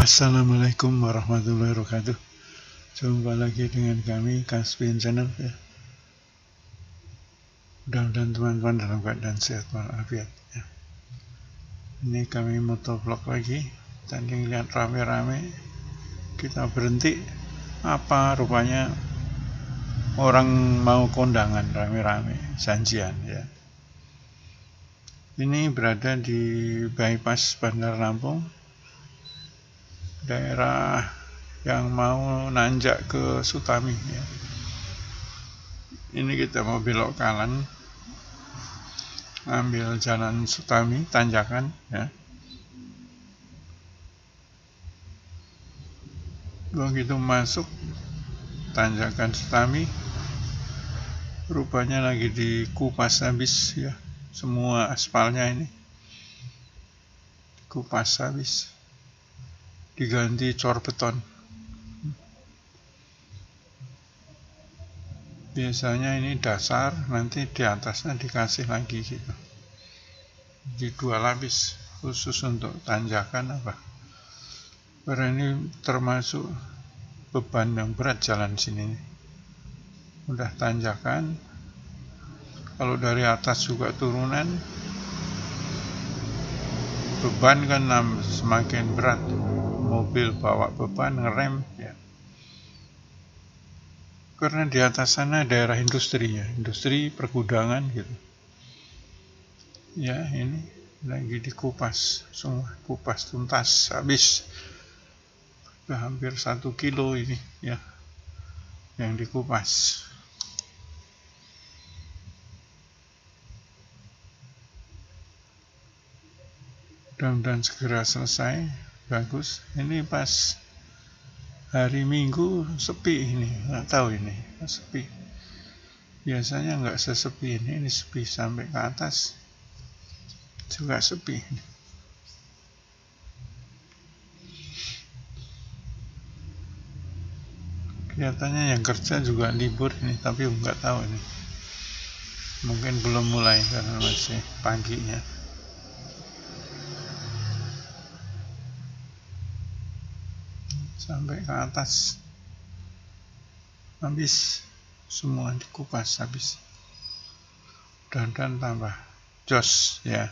Assalamualaikum warahmatullahi wabarakatuh. Jumpa lagi dengan kami Kasbin Channel ya. Mudah-mudahan teman-teman dalam keadaan sehat walafiat ya. Ini kami motovlog lagi. Tadi lihat rame-rame, kita berhenti. Apa rupanya orang mau kondangan rame-rame, janjian ya. Ini berada di bypass Bandar Lampung, daerah yang mau nanjak ke Sutami ya. Ini kita mau belok kanan, ambil jalan Sutami, tanjakan ya. Begitu masuk tanjakan Sutami, rupanya lagi dikupas habis ya. Semua aspalnya ini kupas habis, diganti cor beton. Biasanya ini dasar, nanti di atasnya dikasih lagi gitu, di dua lapis khusus untuk tanjakan apa. Karena ini termasuk beban yang berat jalan sini. Udah tanjakan, kalau dari atas juga turunan, beban kan semakin berat. Mobil bawa beban, ngerem ya. Karena di atas sana daerah industri ya, industri pergudangan gitu. Ya ini lagi dikupas, semua kupas tuntas habis. Sudah hampir 1 kilo ini ya, yang dikupas. Mudah-mudahan segera selesai, bagus. Ini pas hari Minggu sepi ini, nggak tahu ini sepi. Biasanya nggak sesepi ini sepi sampai ke atas juga sepi. Kelihatannya yang kerja juga libur ini, tapi nggak tahu ini. Mungkin belum mulai karena masih paginya. Sampai ke atas habis, semua dikupas habis. Dan tambah jos ya.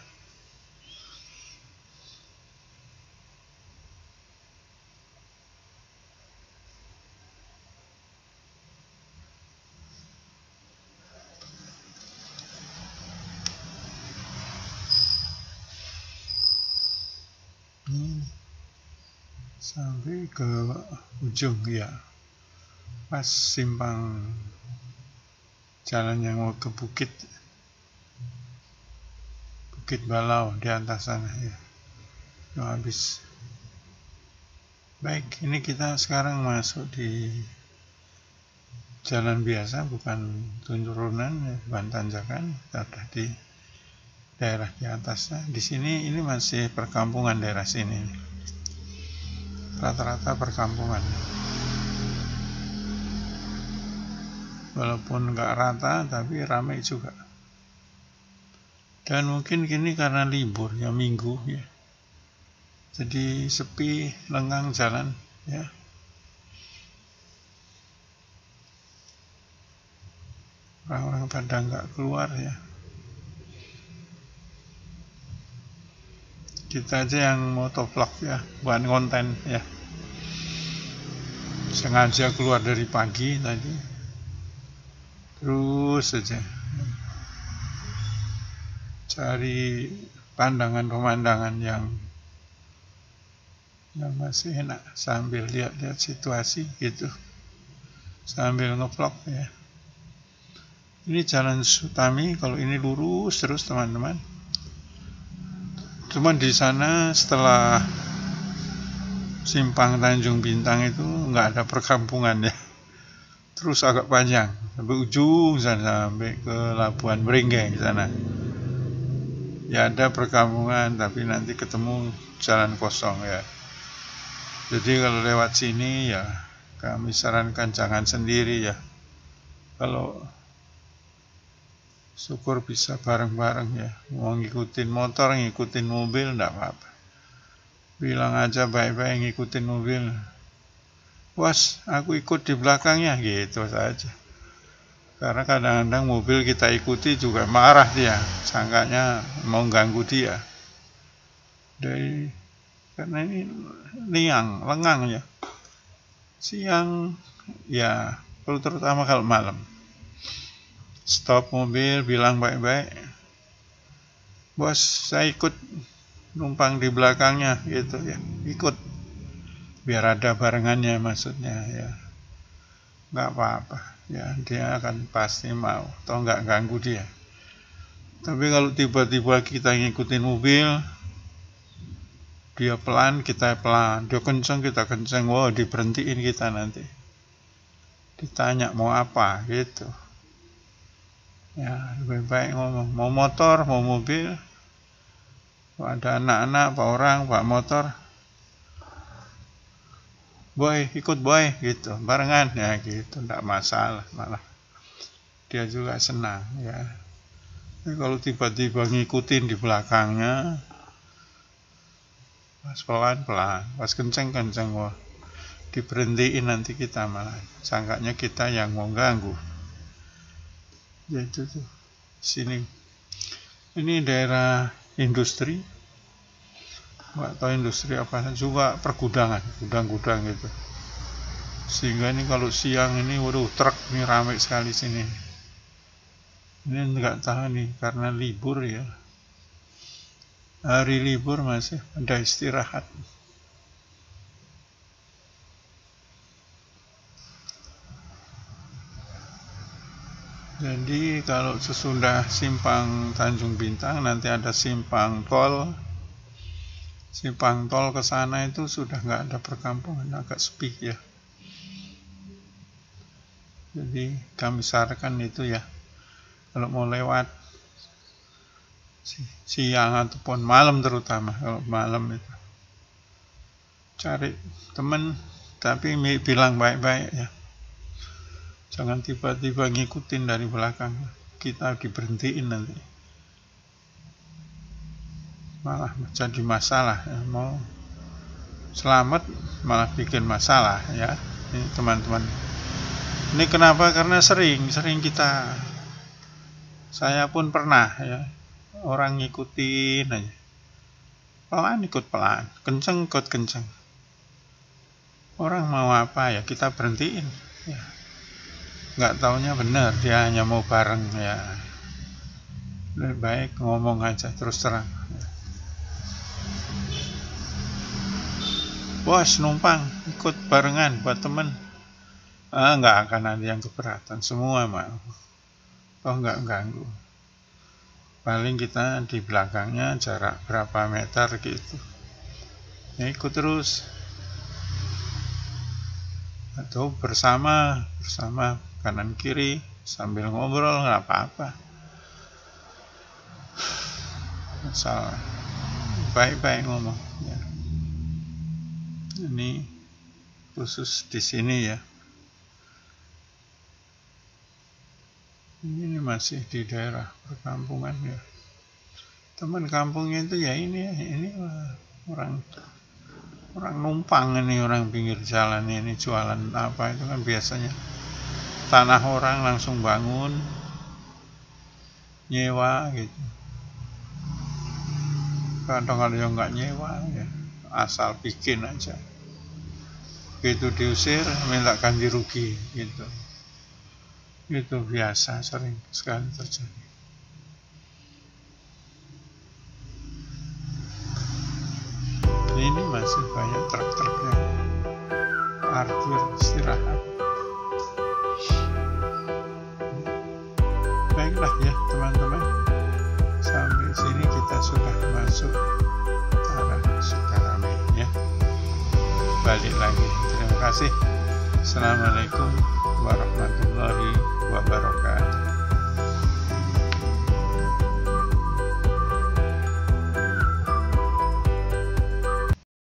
Sampai ke ujung ya, pas simpang jalan yang mau ke Bukit Balau di atas sana ya. Itu habis. Baik, ini kita sekarang masuk di jalan biasa, bukan turunan ya, bukan tanjakan. Kita udah di daerah di atasnya. Di sini ini masih perkampungan daerah sini. Rata-rata perkampungan. Walaupun nggak rata, tapi ramai juga. Dan mungkin gini karena libur ya, Minggu ya. Jadi sepi, lengang jalan ya. Orang-orang pada nggak keluar ya. Kita aja yang motovlog ya, bukan konten ya. Sengaja keluar dari pagi tadi, terus saja cari pemandangan yang masih enak sambil lihat-lihat situasi gitu, sambil ngevlog ya. Ini jalan Sutami, kalau ini lurus terus teman-teman. Cuman di sana setelah simpang Tanjung Bintang itu nggak ada perkampungan ya. Terus agak panjang sampai ujung sana, sampai ke Labuan Meringge di sana. Ya ada perkampungan, tapi nanti ketemu jalan kosong ya. Jadi kalau lewat sini ya kami sarankan jangan sendiri ya. Kalau syukur bisa bareng-bareng ya. Mau ngikutin motor, ngikutin mobil, enggak apa-apa. bilang aja baik-baik ngikutin mobil. Bos, aku ikut di belakangnya, gitu saja. Karena kadang-kadang mobil kita ikuti juga marah dia, sangkanya mau ganggu dia. Karena ini lengang ya. Siang ya, terutama kalau malam. Stop mobil, bilang baik-baik. Bos, saya ikut numpang di belakangnya, gitu ya. Ikut. Biar ada barengannya maksudnya ya. Nggak apa-apa. Ya, dia akan pasti mau. Atau nggak ganggu dia. Tapi kalau tiba-tiba kita ngikutin mobil, dia pelan, kita pelan. Dia kenceng, kita kenceng. Wow, diberhentiin kita nanti. Ditanya mau apa, gitu. Ya, lebih baik ngomong. Mau motor, mau mobil. Kalau ada anak-anak, Pak orang, Pak motor. Boy, ikut boy, gitu. Barengan, ya gitu. Nggak masalah, malah. Dia juga senang, ya. Tapi kalau tiba-tiba ngikutin di belakangnya, pas pelan-pelan, pas kenceng-kenceng, wah, diberhentiin nanti kita malah. Sangkanya kita yang mau ganggu. Jadi tuh, sini. Ini daerah industri. Nggak tahu industri apa, juga pergudangan, gudang-gudang gitu. Sehingga ini kalau siang ini, waduh, truk ini ramai sekali sini. Ini nggak tahu nih, karena libur ya. Hari libur masih ada istirahat. Jadi kalau sesudah simpang Tanjung Bintang, nanti ada simpang tol. Simpang tol ke sana itu sudah nggak ada perkampungan, agak sepi ya. Jadi kami sarankan itu ya, kalau mau lewat siang ataupun malam, terutama kalau malam itu cari teman, tapi bilang baik-baik ya. Jangan tiba-tiba ngikutin dari belakang, kita diberhentiin nanti. Malah jadi masalah ya. Mau selamat malah bikin masalah ya. Ini teman-teman, ini kenapa? Karena sering kita, saya pun pernah ya, orang ngikutin aja, pelan ikut pelan, kenceng ikut kenceng. Orang mau apa ya kita berhentiin ya. Nggak taunya benar dia hanya mau bareng ya. Lebih baik ngomong aja terus terang. Bos, numpang ikut barengan buat temen. Nggak akan ada yang keberatan, semua mau. Toh nggak ganggu. Paling kita di belakangnya jarak berapa meter gitu. Ya, ikut terus. Atau bersama kanan kiri sambil ngobrol, nggak apa-apa. Asal baik-baik ngomong. Ya. Ini khusus di sini ya. Ini masih di daerah perkampungan ya. Teman kampungnya itu ya ini orang numpang, ini orang pinggir jalan ini jualan apa itu kan biasanya tanah orang langsung bangun nyewa gitu. Kadang ada yang nggak nyewa ya, asal bikin aja. Begitu diusir minta ganti rugi gitu. Itu biasa, sering sekali terjadi. Ini masih banyak truk-truknya parkir istirahat. Baiklah ya teman-teman, sampai sini kita sudah masuk arah Sukaramai ya. Balik lagi. Terima kasih. Assalamualaikum warahmatullahi wabarakatuh.